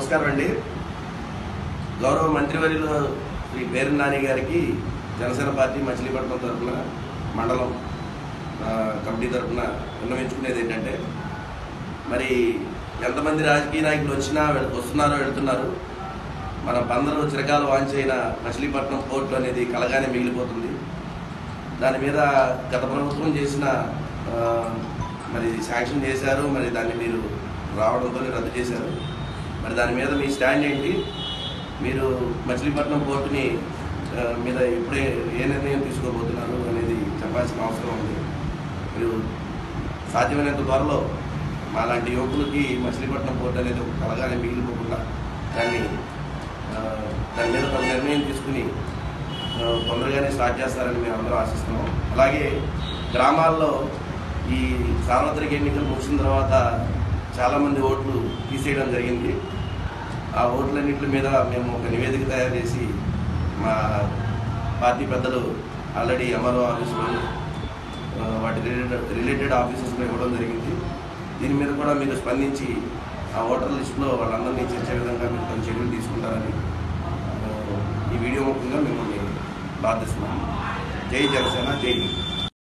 నమస్కారం అండి. గౌరవ మంత్రివర్యులు శ్రీ పేరు నాని గారికి జనసేన పార్టీ మచిలీపట్నం తరఫున మండలం కమిటీ తరఫున విన్నవించుకునేది ఏంటంటే, మరి ఎంతమంది రాజకీయ నాయకులు వస్తున్నారో వెళుతున్నారు. మన బందరు చిరకాల వాంచైన మచిలీపట్నం పోర్టు అనేది కలగానే మిగిలిపోతుంది. దాని మీద గత ప్రభుత్వం చేసిన మరి శాంక్షన్ చేశారు, మరి దాన్ని మీరు రావడంతో రద్దు చేశారు. మరి దాని మీద మీ స్టాండ్ ఏంటి? మీరు మచిలీపట్నం పోర్టుని మీద ఇప్పుడే ఏ నిర్ణయం తీసుకోబోతున్నారు అనేది చెప్పాల్సిన అవసరం ఉంది. మీరు సాధ్యమైనంత త్వరలో మాలాంటి యువకులకి మచిలీపట్నం పోర్టు అనేది ఒక కలగానే మిగిలిపోకుండా దాని మీద ఒక నిర్ణయం తీసుకుని తొందరగానే స్టార్ట్ చేస్తారని మేము అందరూ ఆశిస్తున్నాం. అలాగే గ్రామాల్లో ఈ సార్వత్రిక ఎన్నికలు ముగిసిన తర్వాత చాలామంది ఓట్లు తీసేయడం జరిగింది. ఆ ఓట్లన్నింటి మీద మేము ఒక నివేదిక తయారు చేసి మా పార్టీ పెద్దలు ఆల్రెడీ ఎంఆర్ఓ ఆఫీసులో వాటి రిలేటెడ్ ఆఫీసెస్లో ఇవ్వడం జరిగింది. దీని మీద కూడా మీరు స్పందించి ఆ ఓటర్ లిస్టులో వాళ్ళందరినీ చేర్చే విధంగా మీరు కొన్ని చర్యలు తీసుకుంటారని ఈ వీడియో ముఖ్యంగా మిమ్మల్ని ప్రార్థిస్తున్నాము. జై జనసేన, జై హింద్.